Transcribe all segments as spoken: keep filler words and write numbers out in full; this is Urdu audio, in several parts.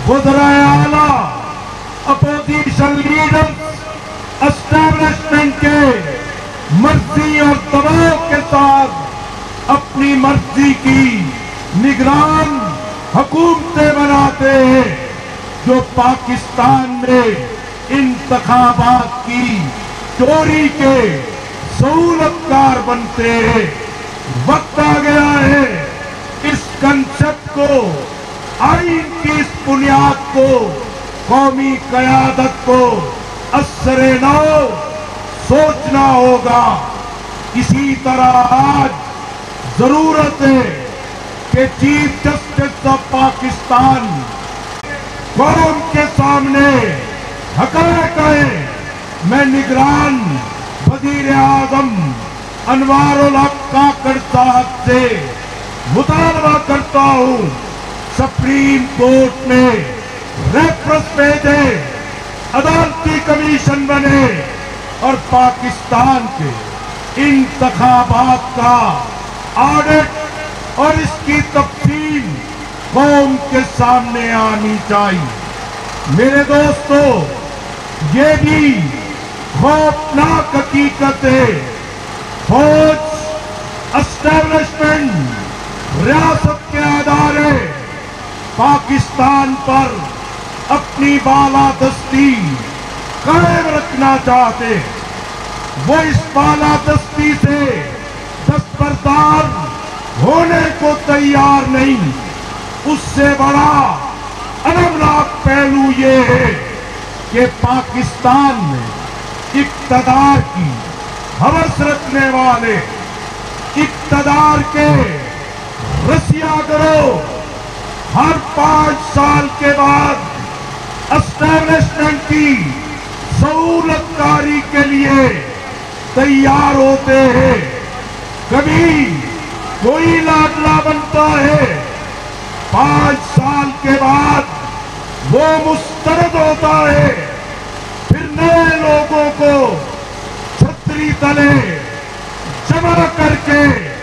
وزرائے اعلیٰ، اپوزیشن لیڈرز اسٹیبلشمنٹ کے مرضی اور دباؤ کے ساتھ اپنی مرضی کی نگران حکومتیں بناتے ہیں جو پاکستان میں انتخابات کی چوری کے سہولت کار بنتے ہیں۔ وقت آ گیا ہے اس کنسپٹ کو، آئین کی اس بنیاد کو، قومی قیادت کو اثر نو سوچنا ہوگا۔ اسی طرح آج ضرورت ہے کہ چیف جسٹس آف پاکستان قوم کے سامنے حقائق ہے۔ میں نگران وزیر اعظم انوار الحق کاکڑ صاحب سے مطالبہ کرتا ہوں سپریم کورٹ میں ریفرنس بھیجے، عدالتی کمیشن بنے اور پاکستان کے انتخابات کا آڈٹ اور اس کی تفصیل قوم کے سامنے آنی چاہیے۔ میرے دوستو، یہ بھی خوفناک حقیقت ہے، فوج، اسٹیبلشمنٹ، ریاست کے ادارے پاکستان پر اپنی بالادستی قائم رکھنا چاہتے ہیں۔ وہ اس بالادستی سے دستبردار ہونے کو تیار نہیں۔ اس سے بڑا المناک پہلو یہ ہے کہ پاکستان میں اقتدار کی ہوس رکھنے والے، اقتدار کے رسیا گروہ ہر پانچ سال کے بعد اسٹیبلشمنٹ کی سہولت کاری کے لیے تیار ہوتے ہیں۔ کبھی کوئی لاڈلا بنتا ہے، پانچ سال کے بعد وہ مسترد ہوتا ہے، پھر نئے لوگوں کو چھتری تلے جمع کر کے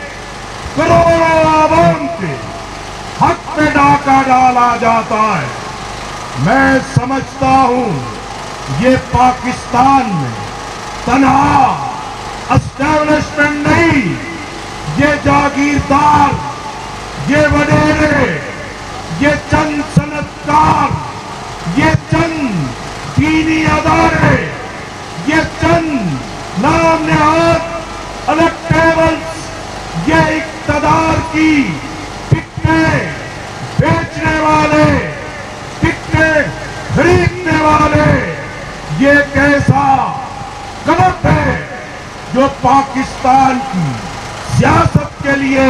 کروڑوں عوام کے حق میں ڈاکہ ڈالا جاتا ہے۔ میں سمجھتا ہوں یہ پاکستان میں تنہا اسٹیبلشمنٹ نہیں، یہ جاگیردار، یہ وڈیرے، یہ چند صنعتکار، یہ چند دینی ادارے، یہ چند نام نہاد الیکٹیبلز، یہ اقتدار کی ٹکٹیں بیچنے والے، ٹکٹیں خریدنے والے، یہ کیسا کلب ہے جو پاکستان کی سیاست کے لیے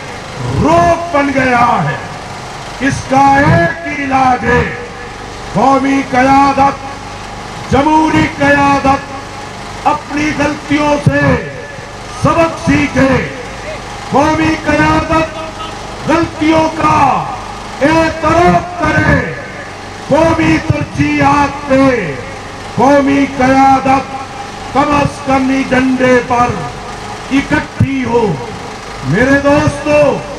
روک بن گیا ہے۔ اس کا ایک ہی علاج ہے، قومی قیادت، جمہوری قیادت اپنی غلطیوں سے سبق سیکھے، قومی قیادت غلطیوں کا اعتراف کرے، قومی ترجیحات پہ قومی قیادت کم از کم ایجنڈے پر اکٹھی ہو۔ میرے دوستو،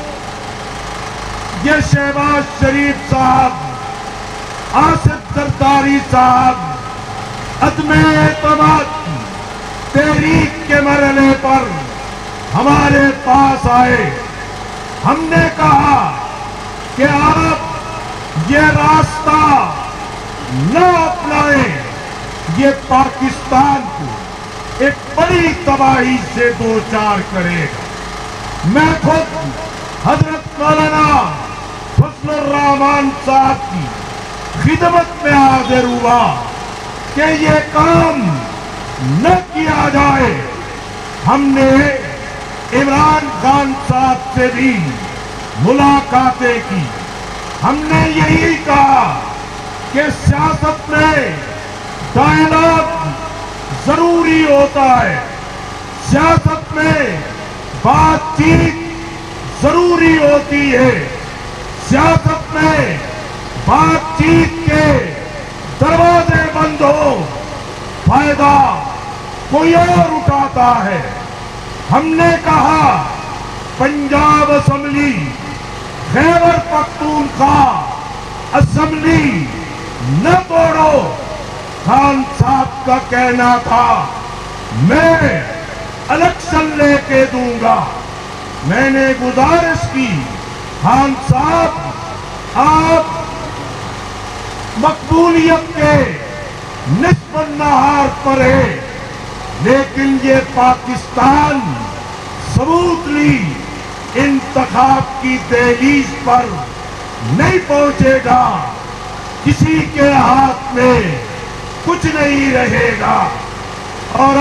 یہ شہباز شریف صاحب، آصف زرداری صاحب عدم اعتماد کی تحریک کے مرحلے پر ہمارے پاس آئے۔ ہم نے کہا کہ آپ یہ راستہ نہ اپنائیں، یہ پاکستان کو ایک بڑی تباہی سے دوچار کرے گا۔ میں خود حضرت مولانا فضل الرحمان صاحب کی خدمت میں حاضر ہوا کہ یہ کام نہ کیا جائے۔ ہم نے عمران خان صاحب سے بھی ملاقاتیں کی، ہم نے یہی کہا کہ سیاست میں ڈائیلاگ ضروری ہوتا ہے، سیاست میں بات چیت ضروری ہوتی ہے، سیاست میں بات چیت کے دروازے بند ہو، فائدہ کوئی اور اٹھاتا ہے۔ ہم نے کہا پنجاب اسمبلی، خیبر پختونخوا، اسمبلی نہ توڑو. خان صاحب کا کہنا تھا میں الیکشن لے کے دوں گا. میں نے گزارش کی خان صاحب آپ مقبولیت کے نصف النہار پر ہے، لیکن یہ پاکستان ثبوت لی انتخاب کی دہلیز پر نہیں پہنچے گا. کسی کے ہاتھ میں کچھ نہیں رہے گا. اور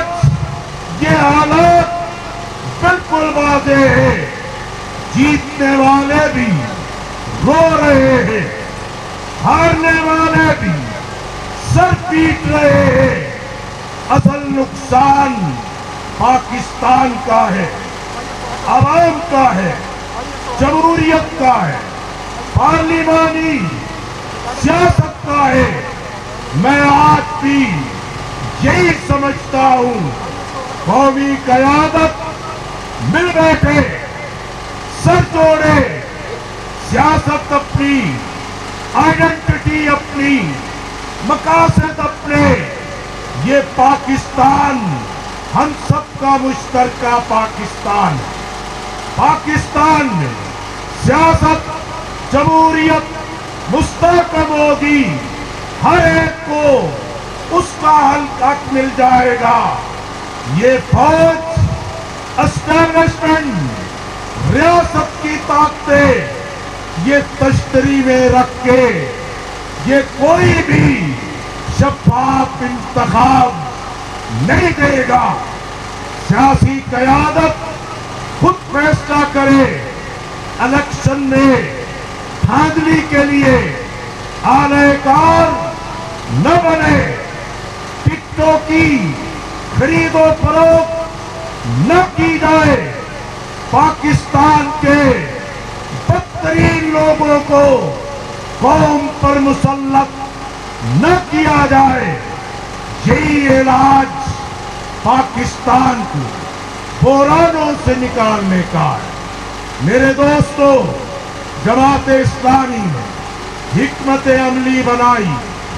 آج یہ حالات بالکل واضح ہے. جیتنے والے بھی رو رہے ہیں، ہارنے والے بھی سر پیٹ رہے ہیں. اصل نقصان پاکستان کا ہے، عوام کا ہے، جمہوریت کا ہے، پارلیمانی سیاست کا ہے. میں آج بھی یہی سمجھتا ہوں قومی قیادت مل بیٹھے، سر جوڑے، سیاست اپنی، آئیڈینٹی اپنی، مقاصد اپنے. یہ پاکستان ہم سب کا مشترکہ پاکستان. پاکستان میں سیاست، جمہوریت مستحکم ہوگی، ہر ایک کو اس کا حق مل جائے گا. یہ فوج، اسٹیبلشمنٹ، ریاست کی طاقتیں یہ تشتری میں رکھ کے یہ کوئی بھی شفاف انتخاب نہیں دے گا. سیاسی قیادت خود فیصلہ کرے. الیکشن میں دھاندلی کے لیے اعلی کار نہ بنے. ٹکٹوں کی خرید و فروخت نہ کی جائے. پاکستان کے بدترین لوگوں کو قوم پر مسلط نہ کیا جائے. یہی علاج پاکستان کو بحرانوں سے نکالنے کا ہے. میرے دوستو، جماعت اسلامی نے حکمت عملی بنائی.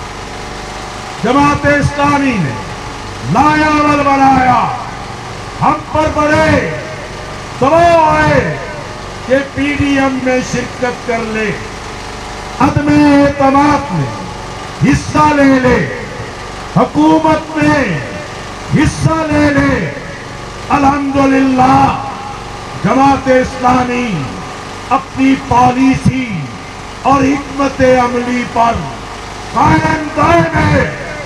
جماعت اسلامی نے نیا عمل بنایا. ہم پر بڑے دباؤ آئے کہ پی ڈی ایم میں شرکت کر لے، عدم اعتماد میں حصہ لے لے، حکومت میں حصہ لے لے. الحمدللہ جماعت اسلامی اپنی پالیسی اور حکمت عملی پر قائم دائم ہے.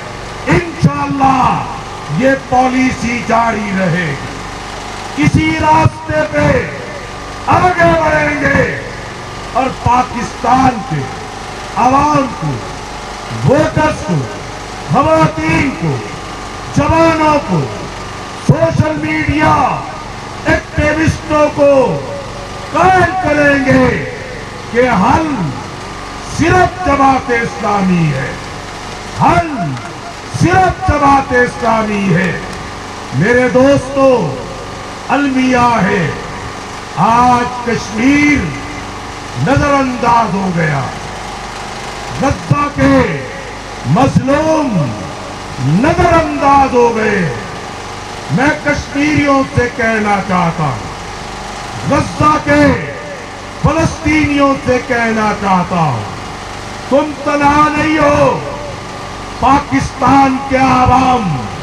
انشاءاللہ یہ پالیسی جاری رہے. اسی راستے پہ آگے بڑھیں گے اور پاکستان کے عوام کو، ووٹرز کو، خواتین کو، جوانوں کو، سوشل میڈیا ایکٹیوسٹوں کو قائل کریں گے کہ حل صرف جماعت اسلامی ہے. حل صرف جماعت اسلامی ہے. میرے دوستو، المیہ ہے. آج کشمیر نظر انداز ہو گیا. غزہ کے مظلوم نظر انداز ہو گئے. میں کشمیریوں سے کہنا چاہتا ہوں، غزہ کے فلسطینیوں سے کہنا چاہتا ہوں، تم تنہا نہیں ہو. پاکستان کے عوام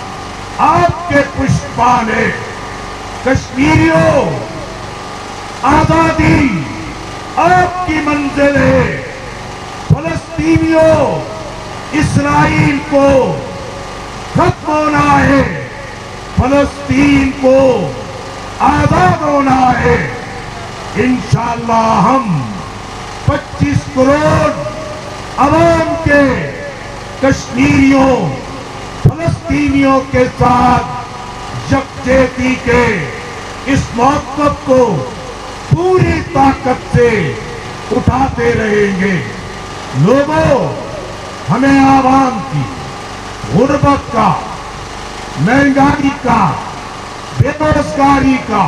آپ کے پشتبان ہے. کشمیریوں، آزادی آپ کی منزل ہے. فلسطینیوں، اسرائیل کو ختم ہونا ہے. فلسطین کو آزاد ہونا ہے. انشاءاللہ ہم پچیس کروڑ عوام کے، کشمیریوں، فلسطینیوں کے ساتھ یکجہتی کے اس موقف کو پوری طاقت سے اٹھاتے رہیں گے. لوگوں، ہمیں عوام کی غربت کا، مہنگائی کا، بے روزگاری کا،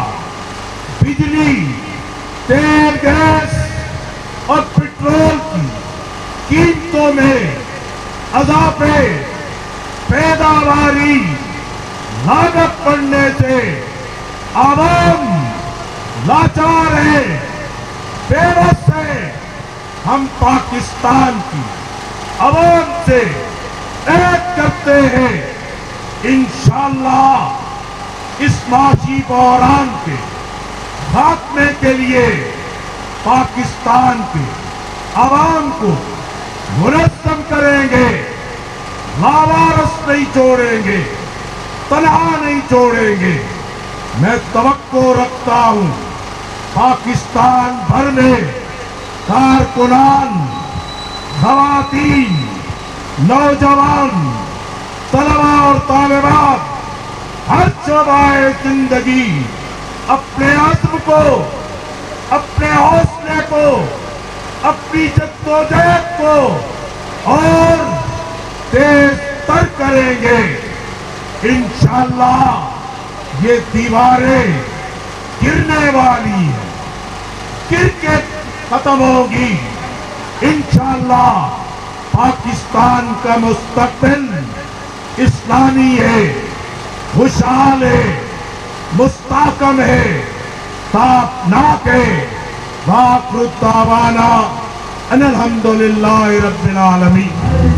بجلی، تیل، گیس اور پٹرول کی कीमतों में अजाफे, पैदावारी लागत बढ़ने से आवाम लाचार है, बेबस है। हम पाकिस्तान की आवाम से ऐद करते हैं, इंशाअल्लाह इस माशी बहरान के खात्मे के लिए पाकिस्तान के आवाम को मुनज़्ज़म करेंगे, लावारस नहीं छोड़ेंगे, तनहा नहीं छोड़ेंगे। मैं तवक्को रखता हूँ पाकिस्तान भर में कारकुनान, खवातीन, नौजवान, तलबा और तालिबात हर शोबाए जिंदगी अपने आत्म को, अपने हौसले को, अपनी जद्दोजहद को और तेज तर करेंगे। इंशाअल्लाह ये दीवारें गिरने वाली है, गिर के खत्म होगी। इंशाअल्लाह पाकिस्तान का मुस्तकबिल इस्लामी है, खुशहाल है, मुस्तहकम है, तापनाक है। वाखिरु दावाना अनिल हम्दुलिल्लाहि रब्बिल आलमीन।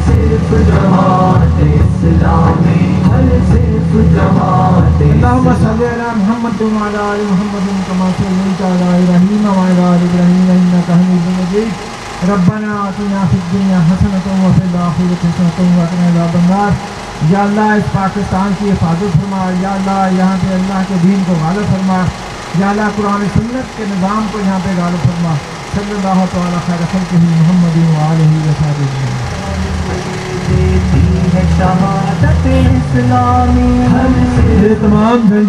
अल्लाहुम्मा सल्लि अला मुहम्मद व अला आलि मुहम्मद कमा सल्लैता अला इब्राहीम व अला आलि इब्राहीम इन्नका हमीदुम मजीद। रब्बना आतिना फिद दुनिया हसनतन व फिल आखिरति हसनतन व क़िना अज़ाबन नार। या अल्लाह इस पाकिस्तान की हिफाजत फरमा, या अल्लाह यहाँ पे अल्लाह के दीन को गालिब फरमा, या अल्लाह कुरान सुन्नत के निज़ाम को यहाँ पे गालिब फरमा। सल्लल्लाहु तआला खैर खल्क़िही मुहम्मदिन व आलिही व सहबिही। शहादत इस्लामी तमाम